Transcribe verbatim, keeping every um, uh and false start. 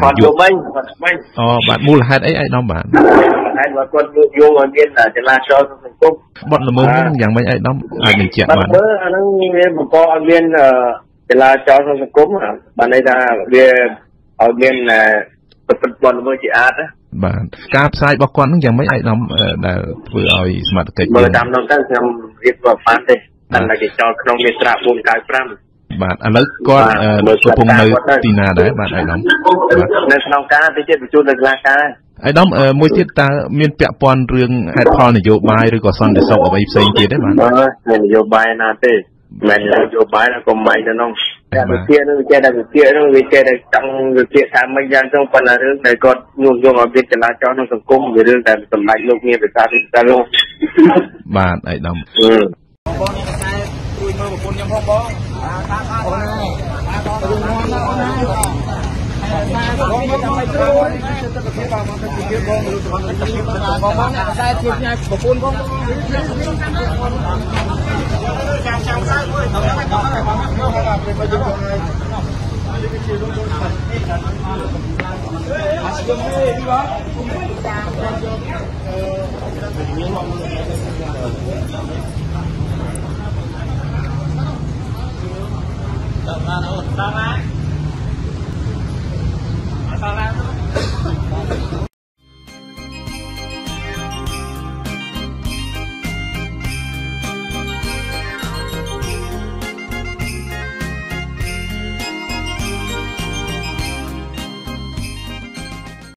យកវិញអូបាទមូលហេតុអីឯកឧត្តមបាទហេតុว่าគាត់យកយកឲ្យមានចលាចលក្នុងសង្គមបទល្មើសហ្នឹងយ៉ាងម៉េចឯកឧត្តមអាចបញ្ជាក់បានបាទអាហ្នឹងវាបង្កឲ្យមានចលាចលក្នុងសង្គមបានន័យថាវាឲ្យមានប្រតិបត្តិល្មើសជាអាចណាបាទការផ្សាយរបស់គាត់ហ្នឹងយ៉ាងម៉េចឯកឧត្តមដែលធ្វើឲ្យសមត្ថកិច្ចមើលតាមនោះទៅខ្ញុំរៀបរាប់បានទេតែគេចោលក្នុងមាត្រាbốn九fiveបាទឥឡូវគាត់កំពុងនៅទីណាដែរបាទឯកឧត្តមនៅក្នុងការទៅជាតិបញ្ជូននៅសាលាការឯកឧត្តមមួយទៀតតើមានពាក់ព័ន្ធរឿងហេតុផលនយោបាយឬក៏សន្តិសុខអ្វីផ្សេងទៀតទេបាទមាននយោបាយណាទេមិននយោបាយក៏មិនទៅនោះតែវិជានឹងវិជាតែវិជានឹងវិជាតែចង់វិជាថាមិនយ៉ាងទៅប៉ុន្តែរឿងដែលគាត់ញុះញង់ឲ្យមានចលាចលក្នុងសង្គមវារឿងតែសម្ដេចលោកមានប្រកាសពីទៅនោះបាទឯកឧត្តមបងតែជួយមើលប្រពន្ធខ្ញុំផងបងអូនហើយបងមកណាអូនហើយបងមកតាមជួយទៅទៅបងមកទៅជួយបងឬទៅបងទៅជួយបងបងតែជួយញ៉ាំប្រពន្ធផងចាំចាំទៅជួយទៅបងបងពេលមកជួយបងហើយនេះជាលោកលោកអត់ជុំទេទីបងតាមយកអឺ